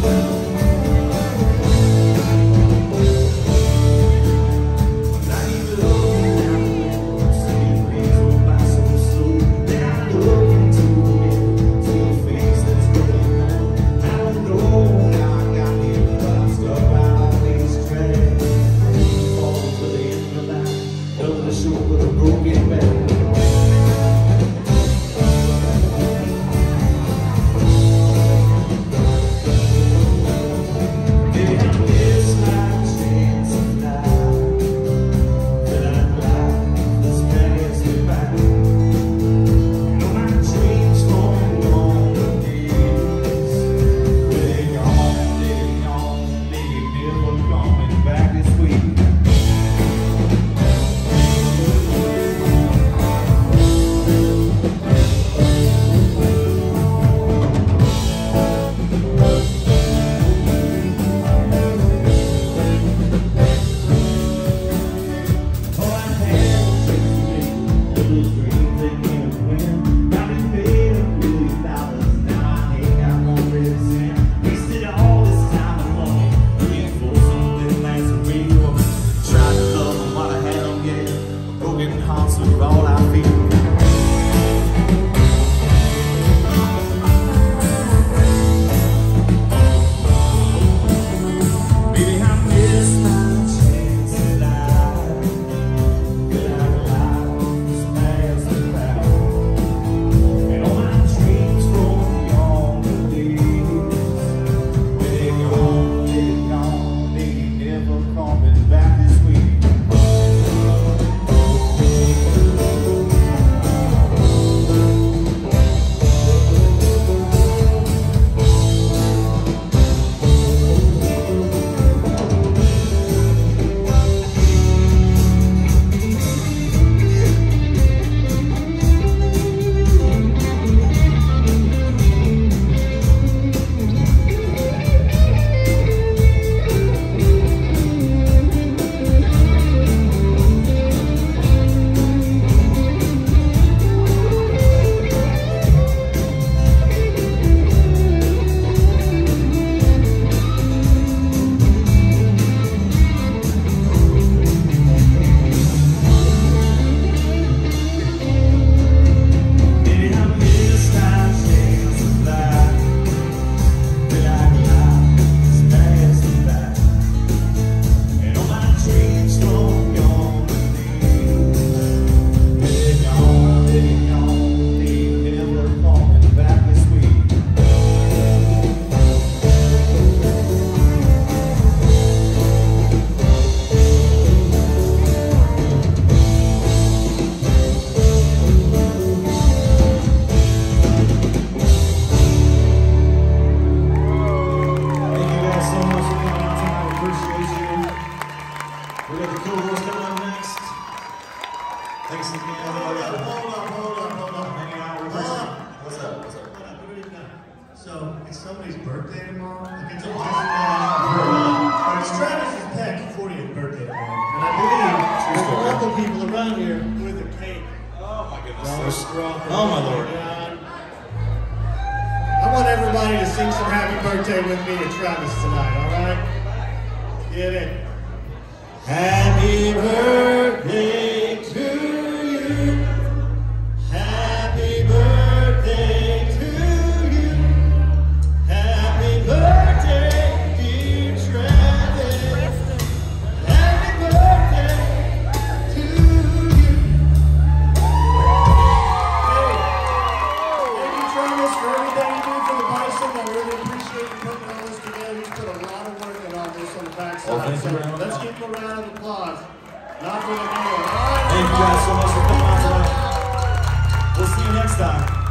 So, it's somebody's birthday tomorrow. It's Travis's Peck's 40th birthday tomorrow. And I believe there's local people around here with a cake. Oh my goodness. So strong. Oh my Lord. I want everybody to sing some happy birthday with me to Travis tonight, alright? Get it. Happy birthday to you. Happy birthday to you. Happy birthday, dear Travis. Happy birthday to you. Hey, thank you, Travis, for everything you do for the Bison. I really appreciate you putting all this together. You put a lot of work in on this on the backside. So let's give him a round of applause. Not for the video. Thank you guys so much for coming out tonight. We'll see you next time.